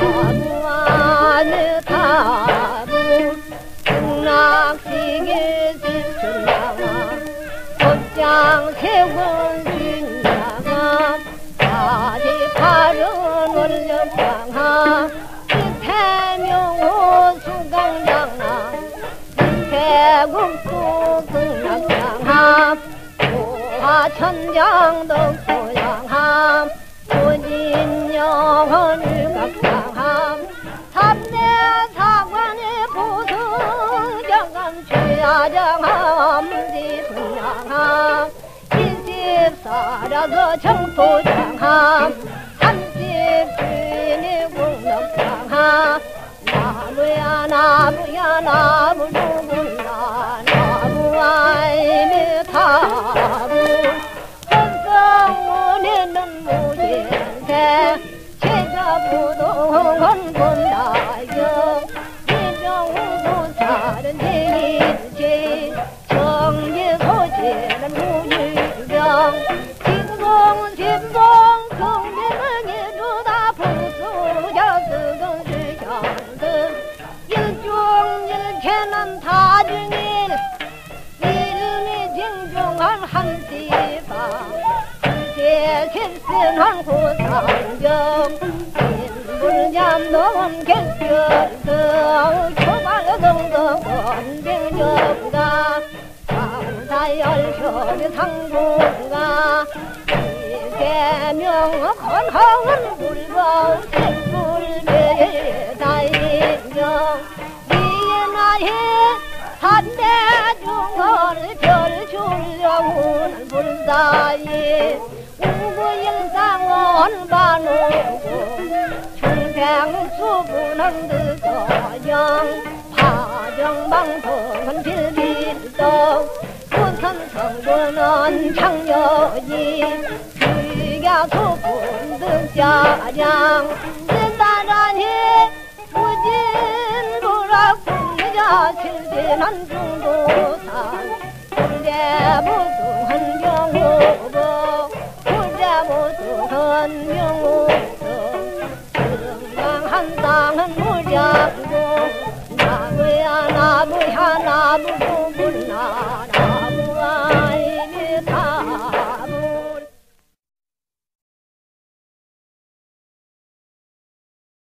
나무 안에 타고 등락시계 지춘나가 곧장 세군 준나가 다시 팔은 올려방하 태명호 수강장나 태국도 등락장함 고화천장도 고향함 고진영원을 각장함 삼대 사관의 보승장함 주야장함 지분양함 일십사라서 정토장함 삼십주인의 공덕장함 나무야 나무야 나무 누구나 나무 아이네 타부 헌성문에는 무진세 제자부동은 본다경 이정우사는 제일제 정제소재는 무유경 진공진봉 성대능이 주다 부수자 쓰건 수현등 일중일체는 다중일 이름이 징중한 한시방 세신한 고상경 인물잠동은 객결성 초발성도 권병정가 상사열혈의 상부가 이계명 건황은 불거운 식불배의 다인경 이나의 한대중을 별줄려오는 불사이 우구일상원 반우고 중생수부는 드거영 파정방통은 빌빌떡 부선성부는 창녀이 귀가수분 득자량 신나라니 무진부락군자 실진한 중도산 군대무수한 경호복 군대무수한 경호복 승강한 땅은 무량고 나무야 나무야 나무 누구나